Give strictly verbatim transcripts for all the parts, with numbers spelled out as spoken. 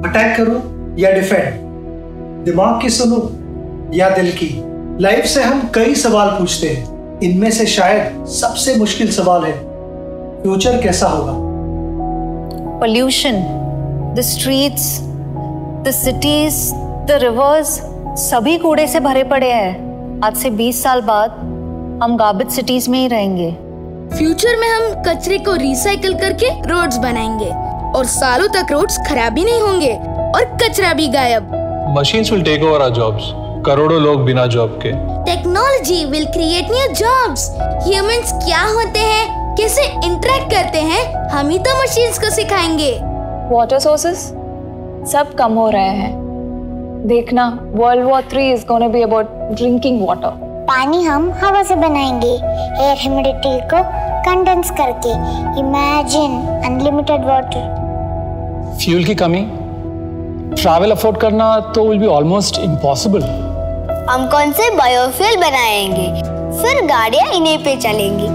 Attack करूं या defend, दिमाग की सुनूं या दिल की? लाइफ से हम कई सवाल पूछते हैं, इनमें से शायद सबसे मुश्किल सवाल है, फ्यूचर कैसा होगा? Pollution, the streets, the cities, the rivers, सभी कूड़े से भरे पड़े हैं। आज से बीस साल बाद हम गार्बेज सिटीज में ही रहेंगे। फ्यूचर में हम कचरे को रिसाइकिल करके रोड्स बनाएंगे और सालों तक रोड्स खराब भी नहीं होंगे और कचरा भी गायब। Machines will take over our jobs. करोड़ों लोग बिना जॉब के। Technology will create new jobs. Humans क्या होते हैं, कैसे इंटरेक्ट करते हैं, हम ही तो मशीन्स को सिखाएंगे। वाटर सोर्सेस सब कम हो रहे हैं। देखना, world war three is gonna be about drinking water. पानी हम हवा से बनाएंगे, एयर ह्यूमिडिटी को कंडेंस करके। Imagine unlimited water. फ्यूल की कमी, ट्रैवल अफोर्ड करना तो विल बी ऑलमोस्ट इम्पॉसिबल। हम कौन से बायोफ्यूल बनाएंगे, फिर गाड़ियां इन्हीं पे चलेंगी।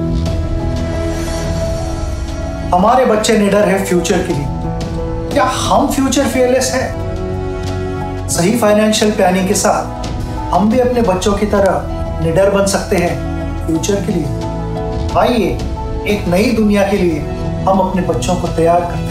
हमारे बच्चे निडर है फ्यूचर के लिए। क्या हम फ्यूचर फेयरलेस हैं? सही फाइनेंशियल प्लानिंग के साथ हम भी अपने बच्चों की तरह निडर बन सकते हैं फ्यूचर के लिए। आइए एक नई दुनिया के लिए हम अपने बच्चों को तैयार करते हैं।